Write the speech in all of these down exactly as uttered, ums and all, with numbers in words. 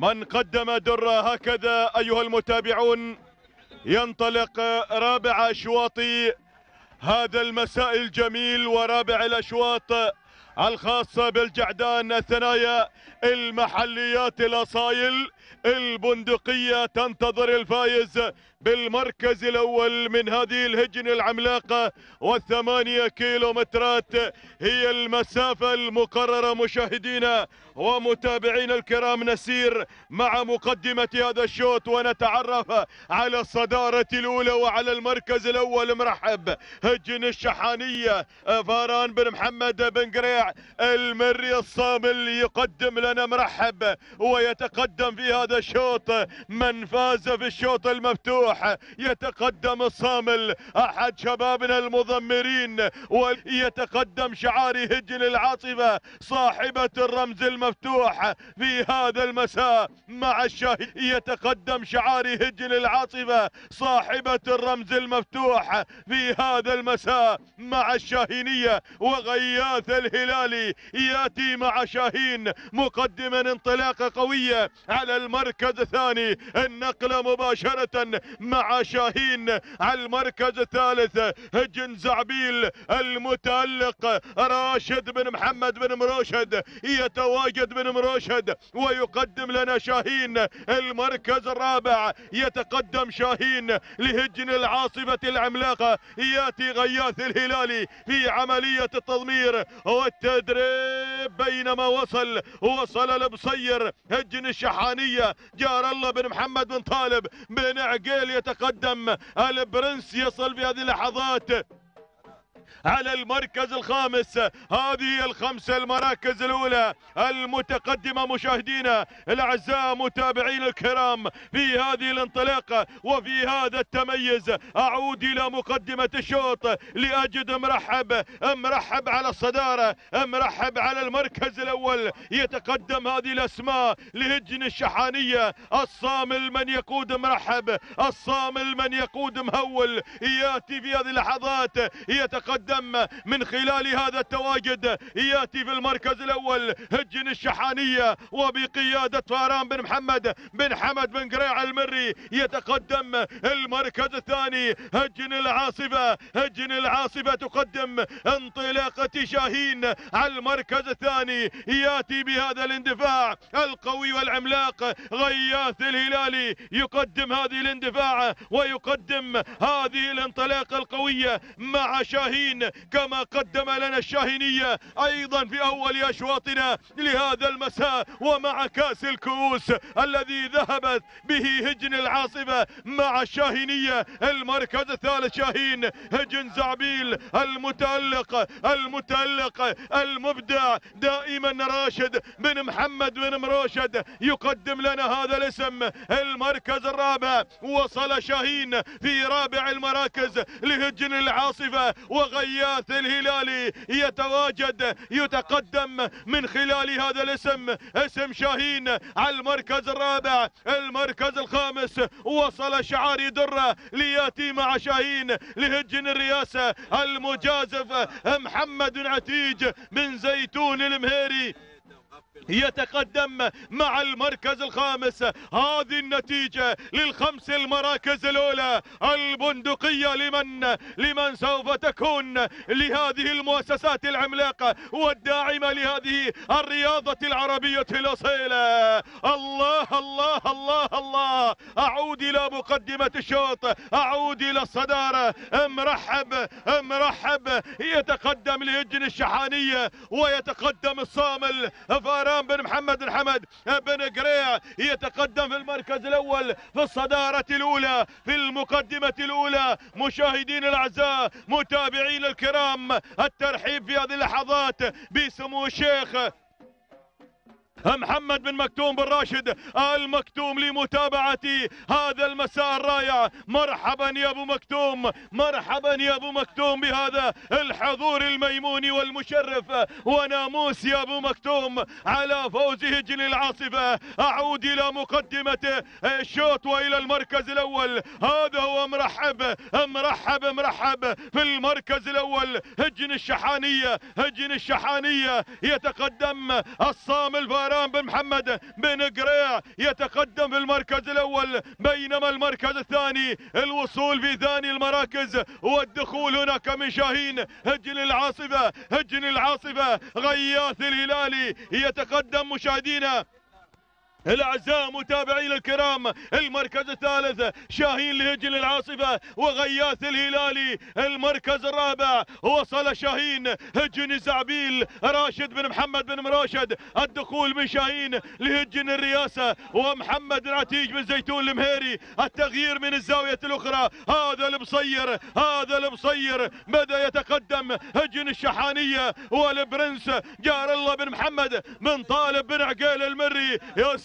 من قدم درة. هكذا أيها المتابعون ينطلق رابع أشواط هذا المساء الجميل ورابع الأشواط الخاصة بالجعدان، الثنايا، المحليات، الأصايل، البندقية تنتظر الفائز بالمركز الأول من هذه الهجن العملاقة، والثمانية كيلومترات هي المسافة المقررة. مشاهدينا ومتابعينا الكرام، نسير مع مقدمة هذا الشوط ونتعرف على الصدارة الأولى وعلى المركز الأول. مرحب هجن الشحانية فاران بن محمد بن قريع المري الصامل يقدم لنا مرحب ويتقدم في هذا الشوط. من فاز في الشوط المفتوح يتقدم الصامل أحد شبابنا المضمرين، ويتقدم شعاري هجن العاصفة صاحبة الرمز المفتوح في هذا المساء مع الشاهين. يتقدم شعاري هجن العاصفة صاحبة الرمز المفتوح في هذا المساء مع الشاهينية، وغياث الهلالي ياتي مع شاهين مقدما انطلاقة قوية على المركز الثاني. النقلة مباشرة مع شاهين على المركز الثالث. هجن زعبيل المتألق راشد بن محمد بن مروشد يتواجد بن مروشد ويقدم لنا شاهين. المركز الرابع يتقدم شاهين لهجن العاصفة العملاقة، ياتي غياث الهلالي في عملية التضمير والتدريب. بينما وصل وصل البصير هجن الشحانية جار الله بن محمد بن طالب بن عقيل. يتقدم البرنس يصل في هذه اللحظات على المركز الخامس. هذه الخمسة المراكز الأولى المتقدمة مشاهدينا الأعزاء متابعين الكرام في هذه الانطلاقة وفي هذا التميز. أعود إلى مقدمة الشوط لأجد مرحب مرحب على الصدارة، مرحب على المركز الأول. يتقدم هذه الأسماء لهجن الشحانية. الصامل من يقود مرحب، الصامل من يقود مهول، يأتي في هذه اللحظات يتقدم من خلال هذا التواجد. ياتي في المركز الاول هجن الشحانيه وبقياده فاران بن محمد بن حمد بن قريع المري. يتقدم المركز الثاني هجن العاصفه، هجن العاصفه تقدم انطلاقه شاهين على المركز الثاني. ياتي بهذا الاندفاع القوي والعملاق غياث الهلالي يقدم هذه الاندفاع ويقدم هذه الانطلاقه القويه مع شاهين، كما قدم لنا الشاهينية أيضا في أول أشواطنا لهذا المساء، ومع كأس الكؤوس الذي ذهبت به هجن العاصفة مع الشاهينية. المركز الثالث شاهين هجن زعبيل المتألق المتألق المبدع دائما راشد بن محمد بن مروشد يقدم لنا هذا الاسم. المركز الرابع وصل شاهين في رابع المراكز لهجن العاصفة، وغياث الهلالي يتواجد يتقدم من خلال هذا الاسم اسم شاهين على المركز الرابع. المركز الخامس وصل شعاري درة لياتي مع شاهين لهجن الرئاسة المجازف محمد بن عتيج بن زيتون المهيري يتقدم مع المركز الخامس. هذه النتيجة للخمس المراكز الأولى البندقية لمن لمن سوف تكون لهذه المؤسسات العملاقة والداعمة لهذه الرياضة العربية الأصيلة. الله الله الله الله. أعود إلى مقدمة الشوط، أعود إلى الصدارة. مرحب مرحب. يتقدم لهجن الشحانية ويتقدم الصامل فاران بن محمد بن حمد بن قريع. يتقدم في المركز الاول في الصدارة الاولى في المقدمة الاولى. مشاهدين الاعزاء متابعين الكرام، الترحيب في هذه اللحظات بسمو الشيخ محمد بن مكتوم بن راشد المكتوم لمتابعة هذا المساء الرائع. مرحبا يا ابو مكتوم، مرحبا يا ابو مكتوم بهذا الحضور الميمون والمشرف، وناموس يا ابو مكتوم على فوز هجن العاصفة. اعود الى مقدمة الشوط والى المركز الاول. هذا هو مرحب مرحب مرحب في المركز الاول هجن الشحانية. هجن الشحانية يتقدم الصامل فاران فاران بن محمد بن قريع يتقدم في المركز الأول، بينما المركز الثاني الوصول في ثاني المراكز والدخول هناك من شاهين هجن العاصفة. هجن العاصفة غياث الهلالي يتقدم مشاهدينا الأعزاء متابعين الكرام. المركز الثالث شاهين لهجن العاصفة وغياث الهلالي. المركز الرابع وصل شاهين هجن زعبيل راشد بن محمد بن مراشد. الدخول من شاهين لهجن الرياسة ومحمد العتيج بن زيتون المهيري. التغيير من الزاوية الأخرى، هذا المصير هذا المصير بدأ يتقدم هجن الشحانية والبرنس جار الله بن محمد بن طالب بن عقيل المري. يا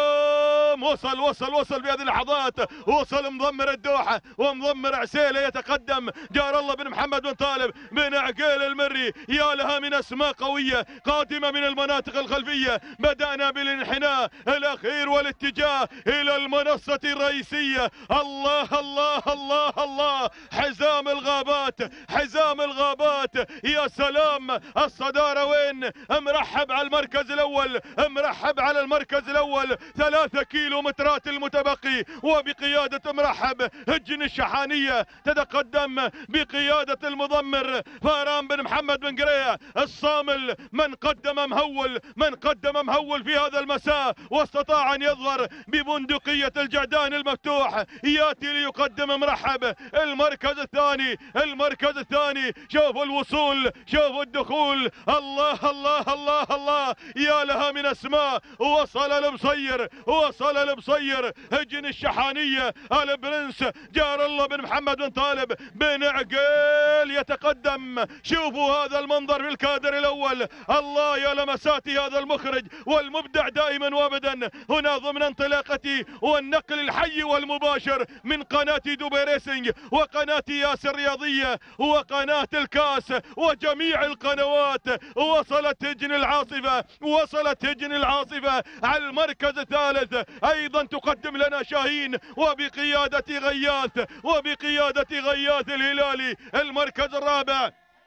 سلام، وصل وصل وصل في هذه اللحظات، وصل مضمر الدوحة ومضمر عسيلة. يتقدم جار الله بن محمد بن طالب بن عقيل المري. يا لها من اسماء قوية قادمة من المناطق الخلفية. بدأنا بالانحناء الأخير والاتجاه إلى المنصة الرئيسية. الله الله الله الله، حزام الغابات حزام الغابات. يا سلام، الصدارة وين؟ مرحب على المركز الأول، مرحب على المركز الأول. ثلاثة كيلو مترات المتبقي وبقيادة مرحب هجن الشحانية تتقدم بقيادة المضمر فاران بن محمد بن قريع الصامل. من قدم مهول من قدم مهول في هذا المساء واستطاع أن يظهر ببندقية الجعدان المفتوح، يأتي ليقدم مرحب. المركز الثاني المركز الثاني شوفوا الوصول، شوفوا الدخول. الله الله الله الله، يا لها من اسماء. وصل المصير وصل المصير هجن الشحانية البرنس جار الله بن محمد بن طالب بن عقيل يتقدم. شوفوا هذا المنظر في الكادر الأول. الله يا لمسات هذا المخرج والمبدع دائما وابدا هنا ضمن انطلاقتي والنقل الحي والمباشر من قناة دبي ريسنج وقناة ياس الرياضية وقناة الكاس وجميع القنوات. وصلت هجن العاصفة وصلت هجن العاصفة على المركز الثالث. ايضا تقدم لنا شاهين وبقيادة غياث وبقيادة غياث الهلالي. المركز الرابع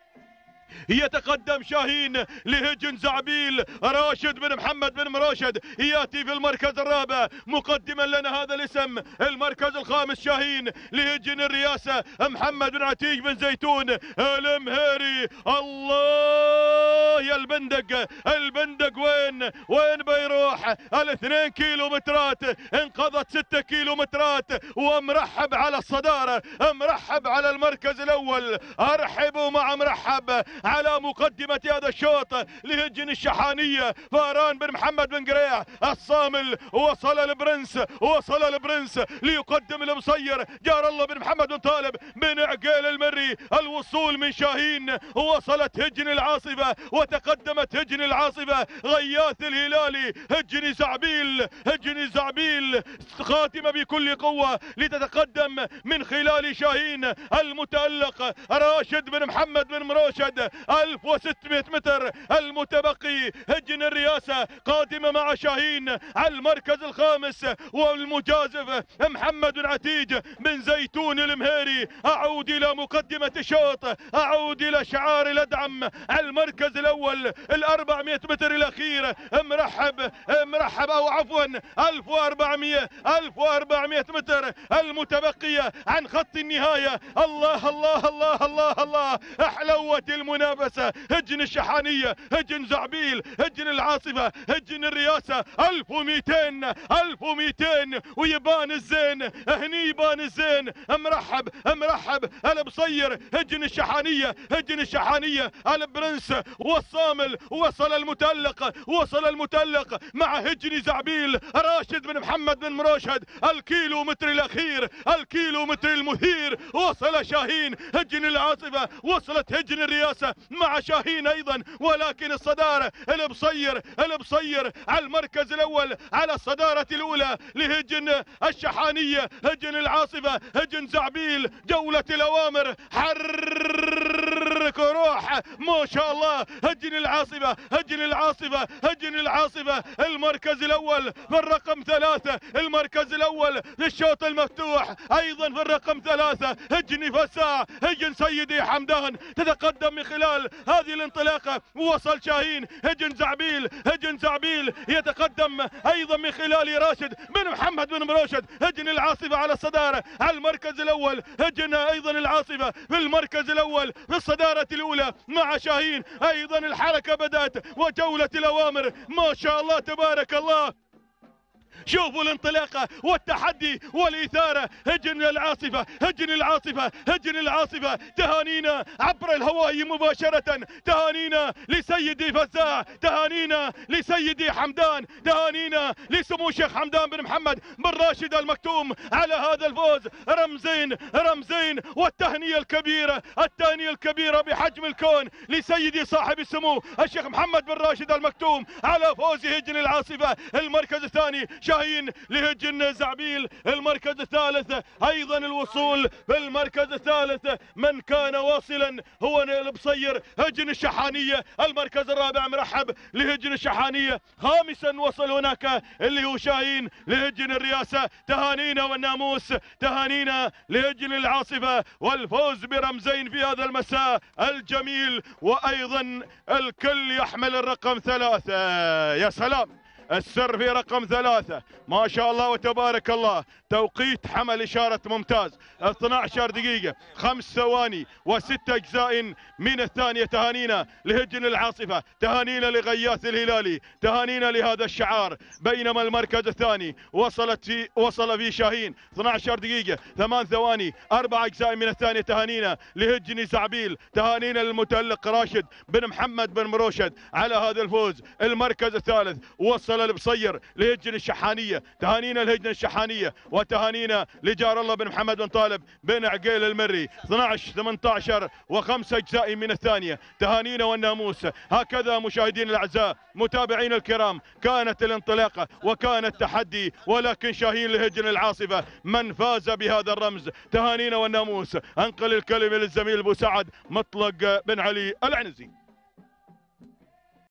يتقدم شاهين لهجن زعبيل راشد بن محمد بن مراشد، ياتي في المركز الرابع مقدما لنا هذا الاسم. المركز الخامس شاهين لهجن الرياسة محمد بن عتيج بن زيتون المهيري. الله يا البندق، البندق وين وين بيروح؟ الاثنين كيلو مترات انقضت ستة كيلو مترات ومرحب على الصدارة، مرحب على المركز الاول. ارحبوا مع مرحب على مقدمة هذا الشوط لهجن الشحانية فاران بن محمد بن قريع الصامل. وصل البرنس وصل البرنس ليقدم المصير جار الله بن محمد بن طالب بن عقيل المري. الوصول من شاهين. وصلت هجن العاصفة وتقدمت هجن العاصفة غياث الهلالي. هجن زعبيل هجن زعبيل خاتمة بكل قوة لتتقدم من خلال شاهين المتألق راشد بن محمد بن مراشد. ألف وستمائة متر المتبقي. هجن الرياسة قادمة مع شاهين على المركز الخامس والمجازف محمد بن عتيج بن زيتون المهيري. أعود إلى مقدمة الشوط، أعود إلى شعار الأدعم على المركز الأول. الأربعمائة متر الأخير مرحب مرحب أو عفوا ألف وأربعمائة ألف وأربعمائة متر المتبقية عن خط النهاية. الله الله الله الله الله، أحلوت المنافسة. هجن الشحانية هجن زعبيل هجن العاصفة هجن الرياسة. ألف ومئتين ألف ومئتين ويبان الزين، هني يبان الزين. مرحب مرحب المصير هجن الشحانية هجن الشحانية البرنس والصامل. وصل المتألق وصل المتألق مع هجن زعبيل راشد بن محمد بن مراشد. الكيلو متر الأخير الكيلو متر المثير. وصل شاهين هجن العاصفة. وصلت هجن الرياسة مع شاهين ايضا، ولكن الصدارة المصير المصير على المركز الاول على الصدارة الاولى لهجن الشحانية هجن العاصفة هجن زعبيل. جولة الاوامر، حرك يعطيك روح ما شاء الله. هجن العاصفة هجن العاصفة هجن العاصفة المركز الأول في الرقم ثلاثة، المركز الأول للشوط المفتوح أيضا في الرقم ثلاثة. هجن فساع هجن سيدي حمدان تتقدم من خلال هذه الانطلاقة، ووصل شاهين. هجن زعبيل هجن زعبيل يتقدم أيضا من خلال راشد بن محمد بن مراشد. هجن العاصفة على الصدارة على المركز الأول. هجن أيضا العاصفة في المركز الأول في الصدارة الأولى مع شاهين. أيضا الحركة بدأت وجولة الأوامر ما شاء الله تبارك الله. شوفوا الانطلاقة والتحدي والإثارة. هجن العاصفة هجن العاصفة هجن العاصفة. تهانينا عبر الهواء مباشرة، تهانينا لسيدي فزاع، تهانينا لسيدي حمدان، تهانينا لسمو الشيخ حمدان بن محمد بن راشد المكتوم على هذا الفوز. رمزين رمزين، والتهنئة الكبيرة التهنئة الكبيرة بحجم الكون لسيدي صاحب السمو الشيخ محمد بن راشد المكتوم على فوز هجن العاصفة. المركز الثاني شاهين لهجن زعبيل. المركز الثالث ايضا الوصول في المركز الثالث من كان واصلا هو البصير هجن الشحانية. المركز الرابع مرحب لهجن الشحانية. خامسا وصل هناك اللي هو شاهين لهجن الرياسة. تهانينا والناموس تهانينا لهجن العاصفة والفوز برمزين في هذا المساء الجميل. وايضا الكل يحمل الرقم ثلاثة. يا سلام، السر في رقم ثلاثة ما شاء الله وتبارك الله. توقيت حمل إشارة ممتاز اثنتي عشرة دقيقة خمس ثواني وست أجزاء من الثانية. تهانينا لهجن العاصفة، تهانينا لغياث الهلالي، تهانينا لهذا الشعار. بينما المركز الثاني وصلت في وصل في شاهين اثنتي عشرة دقيقة ثمان ثواني أربع أجزاء من الثانية. تهانينا لهجن زعبيل، تهانينا للمتألق راشد بن محمد بن مروشد على هذا الفوز. المركز الثالث وصل البصير لهجن الشحانية، تهانينا لهجن الشحانية وتهانينا لجار الله بن محمد بن طالب بن عقيل المري اثنتي عشرة ثمانية عشر وخمس أجزاء من الثانية. تهانينا والناموس. هكذا مشاهدين الأعزاء متابعين الكرام كانت الانطلاقة وكان التحدي، ولكن شاهين لهجن العاصفة من فاز بهذا الرمز. تهانينا والناموس. انقل الكلمة للزميل ابو سعد مطلق بن علي العنزي.